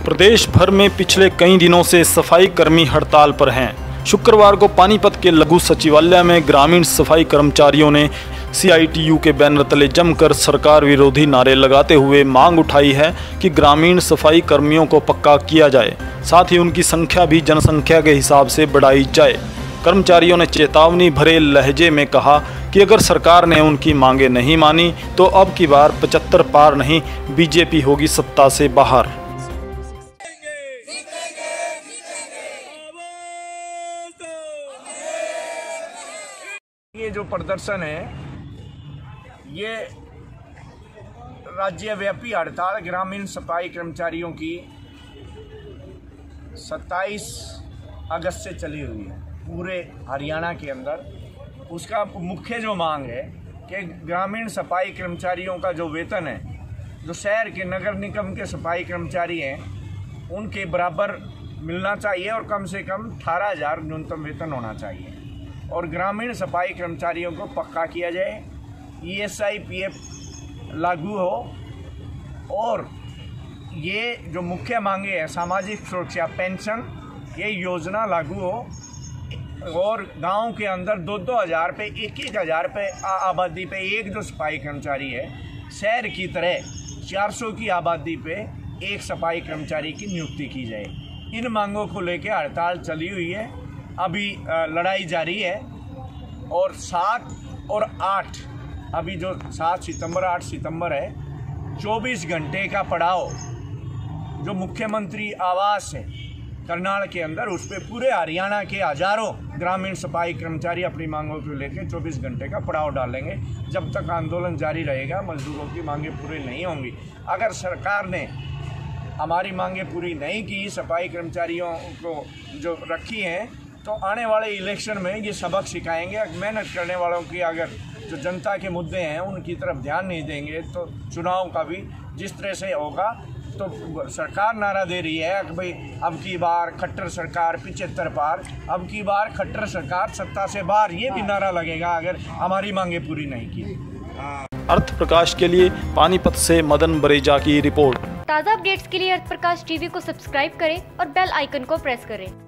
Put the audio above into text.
प्रदेश भर में पिछले कई दिनों से सफाई कर्मी हड़ताल पर हैं। शुक्रवार को पानीपत के लघु सचिवालय में ग्रामीण सफाई कर्मचारियों ने CITU के बैनर तले जमकर सरकार विरोधी नारे लगाते हुए मांग उठाई है कि ग्रामीण सफाई कर्मियों को पक्का किया जाए, साथ ही उनकी संख्या भी जनसंख्या के हिसाब से बढ़ाई जाए। कर्मचारियों ने चेतावनी भरे लहजे में कहा कि अगर सरकार ने उनकी मांगें नहीं मानी तो अब की बार 75 पार नहीं, BJP होगी सत्ता से बाहर। ये जो प्रदर्शन है ये राज्यव्यापी हड़ताल ग्रामीण सफाई कर्मचारियों की 27 अगस्त से चली हुई है पूरे हरियाणा के अंदर। उसका मुख्य जो मांग है कि ग्रामीण सफाई कर्मचारियों का जो वेतन है, जो शहर के नगर निगम के सफाई कर्मचारी हैं उनके बराबर मिलना चाहिए और कम से कम 18,000 न्यूनतम वेतन होना चाहिए और ग्रामीण सफाई कर्मचारियों को पक्का किया जाए, ESI PF लागू हो और ये जो मुख्य मांगे हैं सामाजिक सुरक्षा पेंशन ये योजना लागू हो और गांव के अंदर 2-2 हज़ार पे 1-1 पे आबादी पे एक जो सफाई कर्मचारी है, शहर की तरह 400 की आबादी पे एक सफाई कर्मचारी की नियुक्ति की जाए। इन मांगों को लेकर हड़ताल चली हुई है, अभी लड़ाई जारी है और 7 और 8 अभी जो 7 सितंबर 8 सितंबर है 24 घंटे का पड़ाव जो मुख्यमंत्री आवास है करनाल के अंदर, उस पर पूरे हरियाणा के हजारों ग्रामीण सफाई कर्मचारी अपनी मांगों को लेकर 24 घंटे का पड़ाव डालेंगे। जब तक आंदोलन जारी रहेगा मजदूरों की मांगें पूरी नहीं होंगी। अगर सरकार ने हमारी मांगें पूरी नहीं की, सफाई कर्मचारियों को जो रखी हैं, तो आने वाले इलेक्शन में ये सबक सिखाएंगे। मेहनत करने वालों की अगर जो जनता के मुद्दे हैं उनकी तरफ ध्यान नहीं देंगे तो चुनाव का भी जिस तरह से होगा। तो सरकार नारा दे रही है कि भाई अब की बार खट्टर सरकार 75 पार, अब की बार खट्टर सरकार सत्ता से बाहर, ये भी नारा लगेगा अगर हमारी मांगें पूरी नहीं की। अर्थ प्रकाश के लिए पानीपत से मदन बरेजा की रिपोर्ट। ताज़ा अपडेट्स के लिए अर्थ प्रकाश TV को सब्सक्राइब करें और बेल आइकन को प्रेस करें।